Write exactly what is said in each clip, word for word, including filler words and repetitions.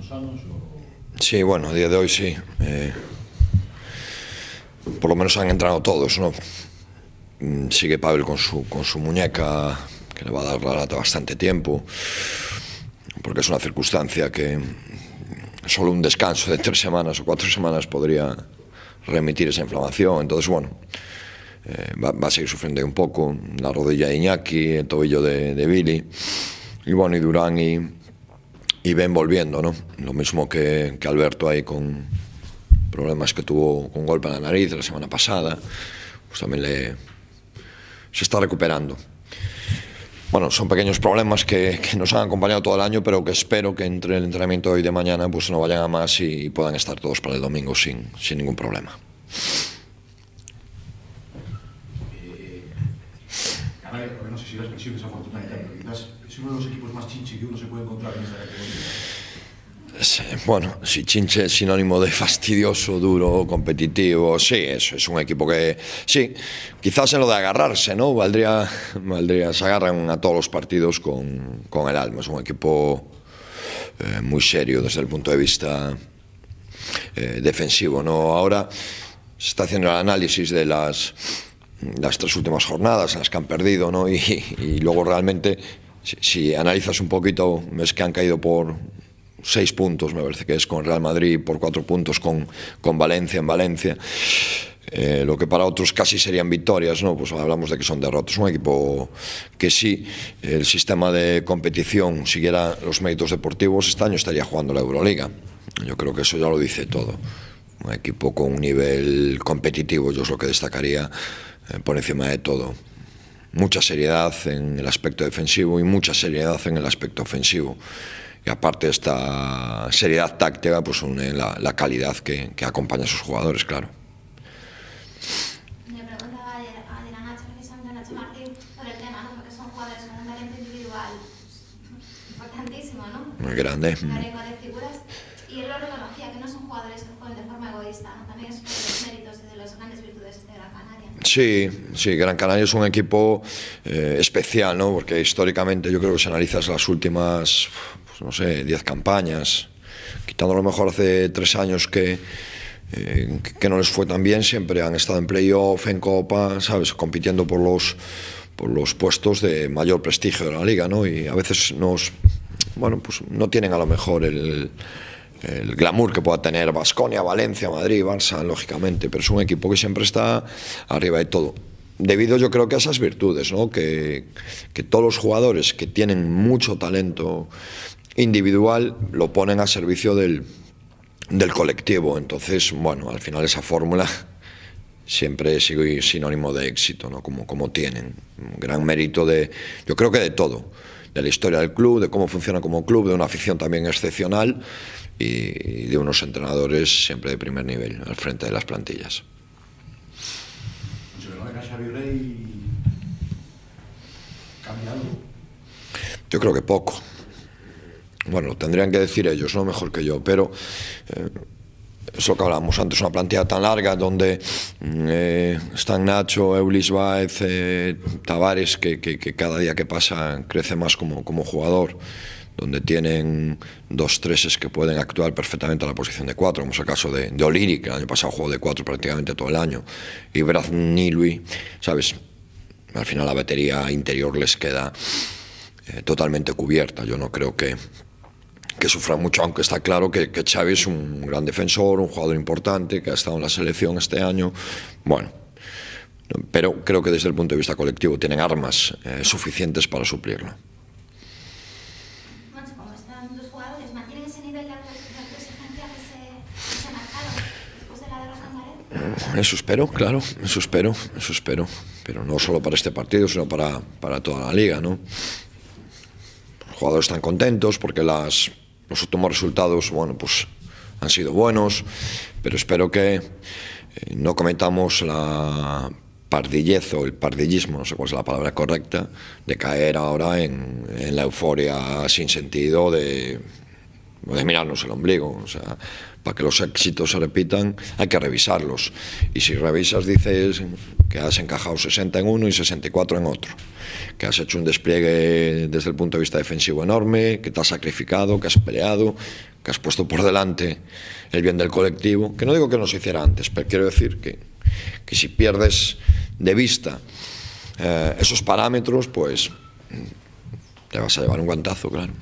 muchos años? O... Sí, bueno, a día de hoy sí. Eh, por lo menos han entrado todos, ¿no? Sigue Pavel con su, con su muñeca, que le va a dar la lata bastante tiempo, porque es una circunstancia que solo un descanso de tres semanas o cuatro semanas podría remitir esa inflamación. Entonces, bueno, eh, va, va a seguir sufriendo un poco. La rodilla de Iñaki, el tobillo de, de Billy, y bueno, y Durán y, y Ben volviendo, ¿no? Lo mismo que, que Alberto ahí con problemas que tuvo con golpe en la nariz la semana pasada, pues también le, se está recuperando. Bueno, son pequeños problemas que, que nos han acompañado todo el año, pero que espero que entre el entrenamiento de hoy y de mañana pues no vayan a más y, y puedan estar todos para el domingo sin, sin ningún problema. Eh, Canarias, no sé si la expresión es afortunada, pero quizás es uno de los equipos más chinchi que uno se puede encontrar en esta categoría. Bueno, si chinche es sinónimo de fastidioso, duro, competitivo, sí, eso es un equipo que, sí, quizás en lo de agarrarse, ¿no? Valdría, valdría, se agarran a todos los partidos con, con el alma. Es un equipo eh, muy serio desde el punto de vista eh, defensivo, ¿no? Ahora se está haciendo el análisis de las, las tres últimas jornadas en las que han perdido, ¿no? Y, y luego realmente, si, si analizas un poquito, ves que han caído por seis puntos, me parece que es, con Real Madrid, por cuatro puntos con, con Valencia en Valencia, eh, lo que para otros casi serían victorias, ¿no? Pues hablamos de que son derrotas. Un equipo que si el sistema de competición siguiera los méritos deportivos, este año estaría jugando la Euroliga. Yo creo que eso ya lo dice todo. Un equipo con un nivel competitivo, yo es lo que destacaría eh, por encima de todo. Mucha seriedad en el aspecto defensivo y mucha seriedad en el aspecto ofensivo. Y aparte de esta seriedad táctica, pues une la, la calidad que, que acompaña a sus jugadores, claro. Le preguntaba a Nacho, precisamente a Nacho Martín, por el tema, ¿no? Porque son jugadores con un talento individual importantísimo, ¿no? Muy grande. Una lengua de figuras. Y él lo reconocía, que no son jugadores que juegan de forma egoísta, ¿no? También es uno de los méritos y de las grandes virtudes de Gran Canaria. Sí, sí, Gran Canaria es un equipo eh, especial, ¿no? Porque históricamente yo creo que si analizas las últimas, pues no sé, diez campañas, quitando a lo mejor hace tres años que, eh, que no les fue tan bien, siempre han estado en playoff, en Copa, ¿sabes? Compitiendo por los, por los puestos de mayor prestigio de la liga, ¿no? Y a veces nos, bueno, pues no tienen a lo mejor el, el glamour que pueda tener Baskonia, Valencia, Madrid, Barça, lógicamente, pero es un equipo que siempre está arriba de todo. Debido yo creo que a esas virtudes, ¿no? Que, que todos los jugadores que tienen mucho talento individual lo ponen a servicio del, del colectivo. Entonces, bueno, al final esa fórmula siempre es sinónimo de éxito, ¿no? Como, como tienen un gran mérito de, yo creo que de todo, de la historia del club, de cómo funciona como club, de una afición también excepcional y de unos entrenadores siempre de primer nivel al frente de las plantillas. ¿Cambia algo? Yo creo que poco. Bueno, lo tendrían que decir ellos, no mejor que yo, pero eh, es lo que hablábamos antes, una plantilla tan larga donde eh, están Nacho, Eulis Baez, eh, Tavares, que, que, que cada día que pasa crece más como, como jugador, donde tienen dos treses que pueden actuar perfectamente a la posición de cuatro, como es el caso de, de O'Leary, que el año pasado jugó de cuatro prácticamente todo el año, y Brad Nilui, ¿sabes? Al final la batería interior les queda eh, totalmente cubierta. Yo no creo que, que sufran mucho, aunque está claro que, que Xavi es un gran defensor, un jugador importante, que ha estado en la selección este año. Bueno, pero creo que desde el punto de vista colectivo tienen armas eh, suficientes para suplirlo. Eso espero, claro, eso espero, eso espero, pero no solo para este partido, sino para, para toda la liga, ¿no? Los jugadores están contentos porque las, los últimos resultados, bueno, pues han sido buenos, pero espero que eh, no cometamos la pardillez o el pardillismo, no sé cuál es la palabra correcta, de caer ahora en, en la euforia sin sentido de, de mirarnos el ombligo. O sea, para que los éxitos se repitan hay que revisarlos, y si revisas dices que has encajado sesenta en uno y sesenta y cuatro en otro, que has hecho un despliegue desde el punto de vista defensivo enorme, que te has sacrificado, que has peleado, que has puesto por delante el bien del colectivo, que no digo que no se hiciera antes, pero quiero decir que, que si pierdes de vista eh, esos parámetros, pues te vas a llevar un guantazo, claro.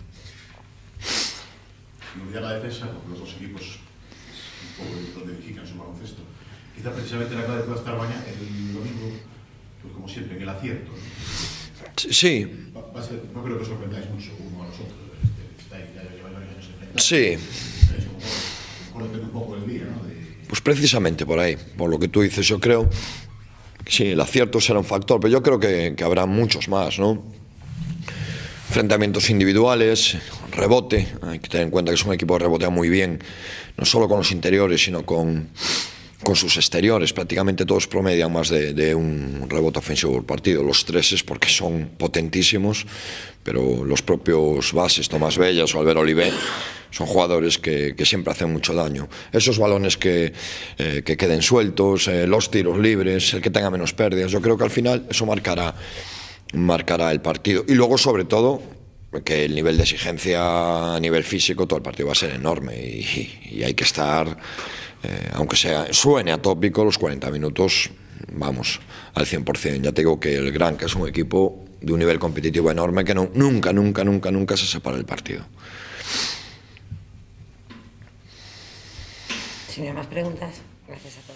Sin olvidar la defensa, porque los dos equipos un poco donde edifican su baloncesto. Quizá precisamente la clave pueda estar mañana, el domingo, pues como siempre, en el acierto, ¿no? Sí. Va, va a ser, no creo que sorprendáis mucho uno a los otros. Este, estáis, ya lleváis varios años enfrentados. Sí. Estáis como, como depende un poco del día, ¿no? De... Pues precisamente por ahí, por lo que tú dices, yo creo que sí, el acierto será un factor, pero yo creo que, que habrá muchos más, ¿no? Enfrentamientos individuales, rebote, hay que tener en cuenta que es un equipo que rebotea muy bien, no solo con los interiores, sino con, con sus exteriores. Prácticamente todos promedian más de, de un rebote ofensivo por partido. Los tres es porque son potentísimos, pero los propios bases, Tomás Bellas o Albert Olivet, son jugadores que, que siempre hacen mucho daño. Esos balones que, eh, que queden sueltos, eh, los tiros libres, el que tenga menos pérdidas, yo creo que al final eso marcará marcará el partido. Y luego, sobre todo, que el nivel de exigencia a nivel físico, todo el partido va a ser enorme y, y hay que estar, eh, aunque sea suene atópico, los cuarenta minutos, vamos, al cien por cien. Ya te digo que el Granca es un equipo de un nivel competitivo enorme que no, nunca, nunca, nunca, nunca se separa del partido. Si no hay más preguntas, gracias a todos.